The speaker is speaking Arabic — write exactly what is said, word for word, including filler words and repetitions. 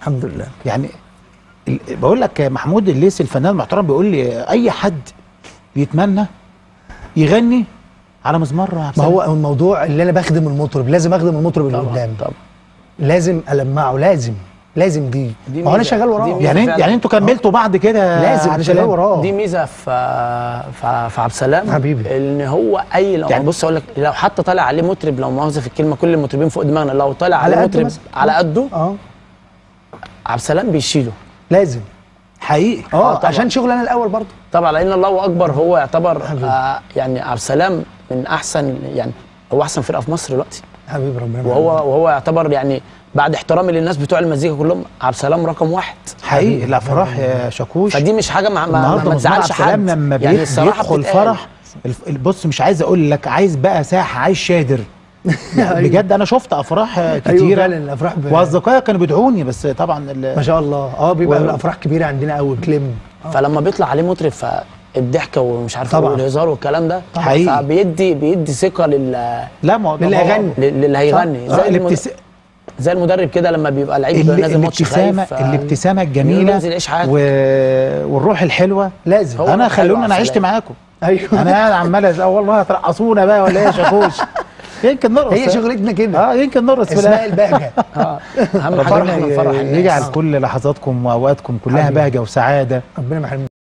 الحمد لله. يعني بقول لك محمود الليثي الفنان المحترم بيقول لي اي حد بيتمنى يغني على مزمار. ما هو الموضوع اللي انا بخدم المطرب، لازم اخدم المطرب اللي قدامي، طبعا لازم المعه، لازم لازم دي, دي ما هو انا شغال وراه. يعني يعني انتوا كملتوا بعض كده لازم انا شغال وراه. دي ميزه في في, في عبد السلام حبيبي، ان هو اي لو يعني بص اقول لك لو حتى طالع عليه مطرب، لو مؤاخذه في الكلمه كل المطربين فوق دماغنا، لو طالع عليه مطرب على قده اه عبد السلام بيشيله لازم حقيقي. اه عشان شغل انا الاول برضه طبعا، لان الله اكبر هو يعتبر آه يعني عبد السلام من احسن، يعني هو احسن فرقه في مصر دلوقتي حبيبي ربنا يبارك. وهو وهو يعتبر يعني بعد احترامي للناس بتوع المزيكا كلهم عبد السلام رقم واحد حقيقي. الافراح يا شاكوش فدي مش حاجه ما, ما, ما تزعلش حد لما يعني بيدخل فرح. بص مش عايز اقول لك عايز بقى ساحه، عايز شادر يعني بجد. انا شفت افراح كتيره. ايوه فعلا الافراح ب... واصدقائي كانوا بيدعوني، بس طبعا ما شاء الله اه بيبقى و... الافراح كبيره عندنا قوي بتلم آه. فلما بيطلع عليه مطرب فالضحكه ومش عارف ايه والهزار والكلام ده حقيقي، فبيدي بيدي ثقه لل لا ما للي هيغني للي هيغني زي الابتس... زي المدرب كده لما بيبقى لعيب نازل ماتش خايف. الابتسامه الجميله و... والروح الحلوه لازم. انا خلوني انا عشت معاكم. ايوه انا عمال والله هترقصونا بقى ولا ايه يا شاكوش؟ يمكن نرقص، هي شغلتنا كده. اه يمكن نرقص في اسماء البهجه. اه اهم حاجه ان احنا نفرح الناس. يجعل كل لحظاتكم واوقاتكم كلها بهجه وسعاده. ربنا ما يحرمنا.